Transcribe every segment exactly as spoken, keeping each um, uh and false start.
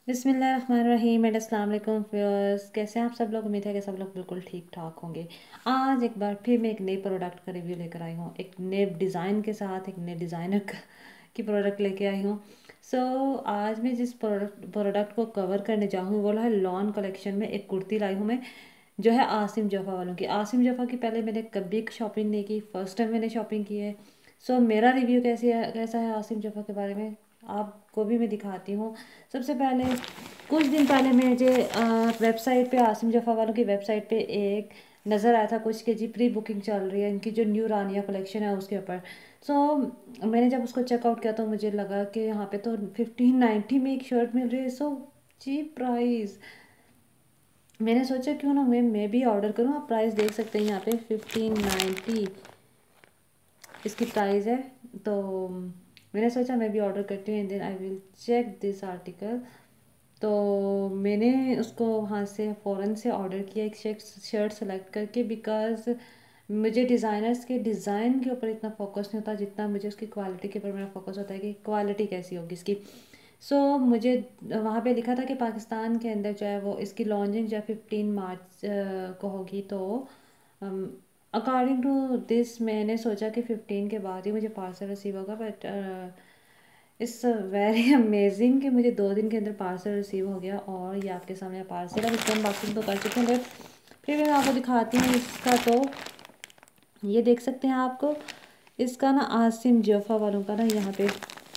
बिस्मिल्लाहिर्रहमानिर्रहीम एंड अस्सलाम वालेकुम व्यूअर्स, कैसे हैं आप सब लोग। उम्मीद है कि सब लोग बिल्कुल ठीक ठाक होंगे। आज एक बार फिर मैं एक नए प्रोडक्ट का रिव्यू लेकर आई हूँ, एक नए डिज़ाइन के साथ, एक नए डिज़ाइनर की प्रोडक्ट लेके आई हूँ। सो so, आज मैं जिस प्रोडक्ट प्रोडक्ट को कवर करने जाऊँ वो है लॉन कलेक्शन में एक कुर्ती लाई हूँ मैं, जो है आसिम जोफ़ा वालों की। आसिम जोफ़ा की पहले मैंने कभी शॉपिंग नहीं की, फर्स्ट टाइम मैंने शॉपिंग की है। सो so, मेरा रिव्यू कैसी है कैसा है आसिम जोफ़ा के बारे में आपको भी मैं दिखाती हूँ। सबसे पहले कुछ दिन पहले मुझे वेबसाइट पे आसिम जोफ़ा वालों की वेबसाइट पे एक नज़र आया था कुछ के जी प्री बुकिंग चल रही है इनकी जो न्यू रानिया कलेक्शन है उसके ऊपर। सो so, मैंने जब उसको चेकआउट किया तो मुझे लगा कि यहाँ पे तो फिफ्टीन नाइन्टी में एक शर्ट मिल रही है। So cheap price. मैंने सोचा क्यों ना मैं मैं भी ऑर्डर करूँ। आप प्राइस देख सकते हैं यहाँ पे फिफ्टीन नाइन्टी इसकी प्राइस है। तो मैंने सोचा मैं भी ऑर्डर करती हूँ and then I will check this article. तो मैंने उसको वहाँ से फ़ौरन से ऑर्डर किया एक शर्ट शर्ट सेलेक्ट करके, बिकॉज़ मुझे डिज़ाइनर्स के डिज़ाइन के ऊपर इतना फोकस नहीं होता जितना मुझे उसकी क्वालिटी के ऊपर मेरा फोकस होता है कि क्वालिटी कैसी होगी इसकी। सो so, मुझे वहाँ पे लिखा था कि पाकिस्तान के अंदर जो है वो इसकी लॉन्चिंग जो है फिफ्टीन मार्च को होगी। तो अकॉर्डिंग टू दिस मैंने सोचा कि फिफ्टीन के बाद ही मुझे पार्सल रिसीव होगा, बट इट्स वेरी अमेजिंग कि मुझे दो दिन के अंदर पार्सल रिसीव हो गया और ये आपके सामने पार्सल। अब इसका अनबॉक्सिंग तो कर चुके हैं, बट फिर मैं आपको दिखाती हूँ इसका। तो ये देख सकते हैं आपको इसका ना आसिम जोफ़ा वालों का ना यहाँ पे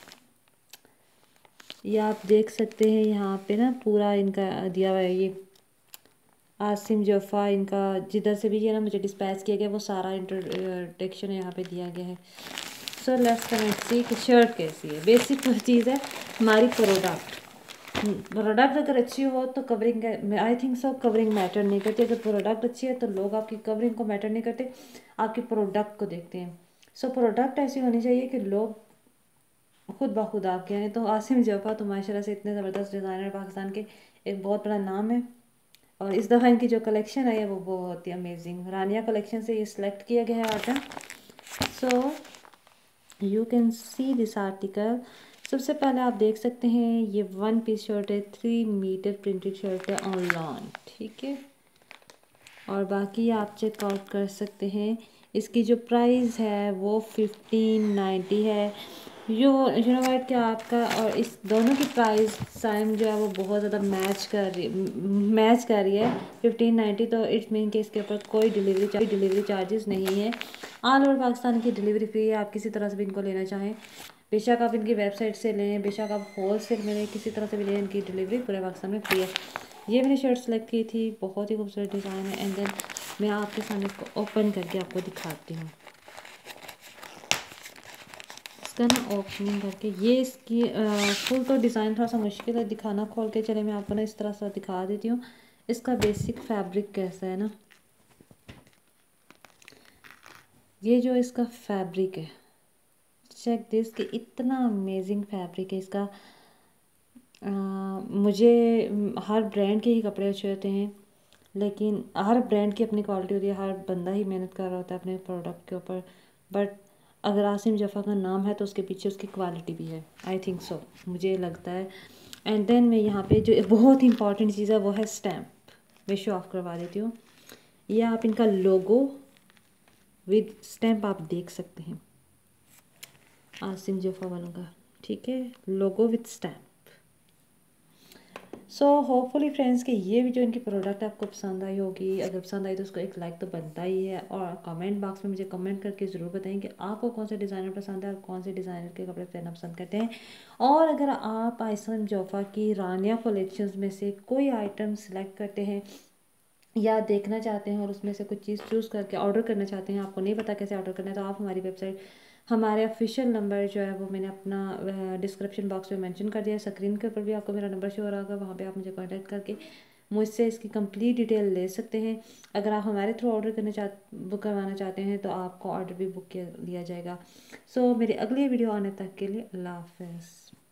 ये आप देख सकते हैं यहाँ पे ना पूरा इनका दिया हुआ है। ये आसिम जोफ़ा इनका जिधर से भी ये ना मुझे डिस्पैच किया गया वो सारा इंट्रोडक्शन यहाँ पे दिया गया है। सो लेट्स कम एंड सी कि शर्ट कैसी है। बेसिक चीज़ है हमारी प्रोडक्ट। प्रोडक्ट अगर अच्छी हो तो covering, I think so covering matter नहीं करती। अगर प्रोडक्ट अच्छी है तो लोग आपकी कवरिंग को मैटर नहीं करते, आपके प्रोडक्ट को देखते हैं। सो प्रोडक्ट ऐसी होनी चाहिए कि लोग खुद ब खुद आपके हैं। तो आसिम जोफ़ा तो माशाल्लाह से इतने ज़बरदस्त डिज़ाइनर पाकिस्तान के एक बहुत बड़ा नाम है। और इस दफ़ा इनकी जो कलेक्शन है वो बहुत ही अमेजिंग रानिया कलेक्शन से ये सिलेक्ट किया गया है item. So you can see this article. सबसे पहले आप देख सकते हैं ये वन पीस शर्ट है, थ्री मीटर प्रिंटेड शर्ट है ऑन लॉन, ठीक है। और बाकी आप चेकआउट कर सकते हैं। इसकी जो प्राइस है वो फिफ्टीन नाइन्टी है। यो यू नो व्हाट क्या आपका और इस दोनों की प्राइस टाइम जो है वो बहुत ज़्यादा मैच कर रही मैच कर रही है फिफ्टीन नाइन्टी। तो इट्स मीन कि इसके ऊपर कोई डिलीवरी चार्ज डिलीवरी चार्जेस नहीं है। ऑल ओवर पाकिस्तान की डिलीवरी फ्री है। आप किसी तरह से भी इनको लेना चाहें, बेशक आप इनकी वेबसाइट से लें, बेशक आप होल सेल में लें, किसी तरह से भी लें, इनकी डिलीवरी पूरे पाकिस्तान में फ्री है। ये मैंने शर्ट सेलेक्ट की थी, बहुत ही खूबसूरत डिज़ाइन है। एंड देन मैं आपके सामने इसको ओपन करके आपको दिखाती हूँ। इसका ना ओपनिंग करके ये इसकी फुल तो डिज़ाइन थोड़ा सा मुश्किल है दिखाना खोल के। चले मैं आपको ना इस तरह से दिखा देती हूँ इसका बेसिक फैब्रिक कैसा है ना। ये जो इसका फैब्रिक है, चेक दिस कि इतना अमेजिंग फैब्रिक है इसका। आ, मुझे हर ब्रांड के ही कपड़े अच्छे होते हैं, लेकिन हर ब्रांड की अपनी क्वालिटी होती है, हर बंदा ही मेहनत कर रहा होता है अपने प्रोडक्ट के ऊपर। बट अगर आसिम जोफ़ा का नाम है तो उसके पीछे उसकी क्वालिटी भी है, आई थिंक सो, मुझे लगता है। एंड देन मैं यहाँ पे जो बहुत इंपॉर्टेंट चीज़ है वो है स्टैम्प। मैं शो ऑफ करवा देती हूँ। ये आप इनका लोगो विद स्टैम्प आप देख सकते हैं आसिम जोफ़ा वालों का, ठीक है, logo with stamp. So hopefully friends कि ये भी जो इनकी प्रोडक्ट आपको पसंद आई होगी। अगर पसंद आई तो उसको एक लाइक तो बनता ही है। और कमेंट बॉक्स में मुझे कमेंट करके ज़रूर बताएं कि आपको कौन सा डिज़ाइनर पसंद है और कौन से डिज़ाइनर के कपड़े पहनना पसंद करते हैं। और अगर आप आसिम जोफ़ा की रानिया कलेक्शंस में से कोई आइटम सेलेक्ट करते हैं या देखना चाहते हैं और उसमें से कुछ चीज़ चूज़ करके ऑर्डर करना चाहते हैं, आपको नहीं पता कैसे ऑर्डर करना है, तो आप हमारी वेबसाइट, हमारे ऑफिशियल नंबर जो है वो मैंने अपना डिस्क्रिप्शन बॉक्स में मेंशन कर दिया है। स्क्रीन के ऊपर भी आपको मेरा नंबर शो हो रहा होगा, वहाँ पे आप मुझे कांटेक्ट करके मुझसे इसकी कंप्लीट डिटेल ले सकते हैं। अगर आप हमारे थ्रू ऑर्डर करना चाह बुक करवाना चाहते हैं तो आपको ऑर्डर भी बुक किया लिया जाएगा। सो so, मेरी अगली वीडियो आने तक के लिए अल्लाह हाफ़िज़।